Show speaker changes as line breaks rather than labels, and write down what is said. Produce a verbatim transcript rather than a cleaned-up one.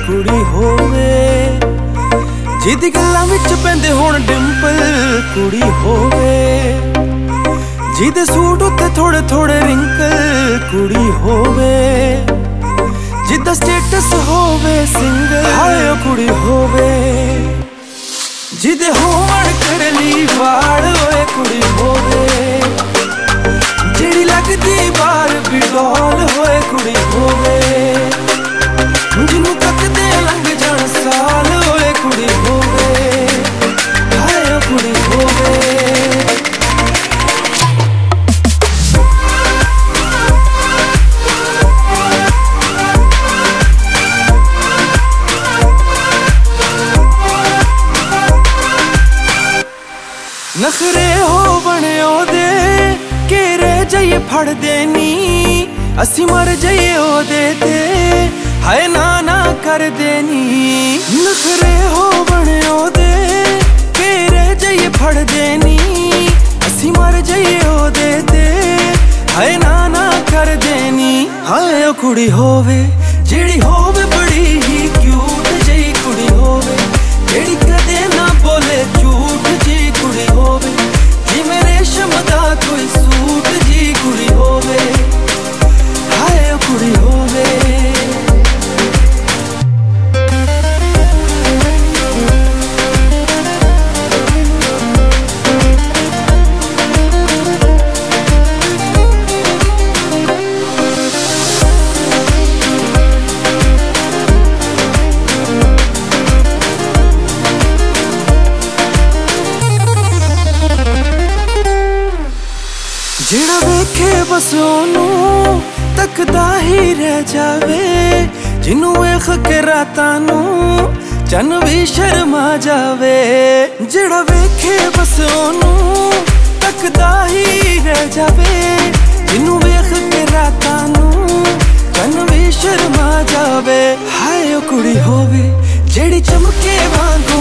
कुड़ी होवे जिदी गल्लां विच पैंदे होण डिंपल कुड़ी होवे जिदे सूट उत्ते थोड़े थोड़े रिंकल कुड़ी होवे जिदा स्टेटस होवे सिंगल हाय कुड़ी होवे जिदे होवण करली वाल होए कुड़ी होवे जेड़ी लगदी बार भी डॉल होए कुड़ी होवे जिन्नू तकदे लंघ जाण साल होए कुड़ी होवे हाय कुड़ी होवे नखरे हो बने ओदे केरे जाइए फड़ देनी असी मर जाइए ओदे ते हाय ना ना कर देनी नखरे हो बने ओदे केरे जाइए फड़ देनी असी मर जाइए ओदे ते हाय ना ना कर देनी हाय कुड़ी होवे जेड़ी होवे बड़ी ही क्यूट जई कुड़ी होवे जेड़ी कदे ना बोले झूठ जी कुड़ी होवे जिवें रेशम दा कोई सूट जी कुड़ी होवे हाय कुड़ी होवे जेड़ा वेखे बस ओनू तकदा ही रह जावे जिन्नू वेख के रातां नू चन्न भी शर्मा जावे जेड़ा वेखे बस ओनू तकदा ही रह जावे जिन्नू वेख के रातां नू चन्न भी शर्मा जावे हाय कुड़ी होवे जेड़ी चमके वांगू